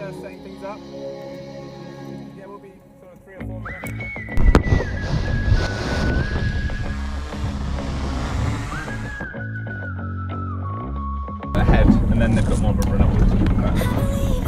setting things up. Yeah, we'll be sort of 3 or 4 minutes. Ahead, and then they've got more of a run upwards.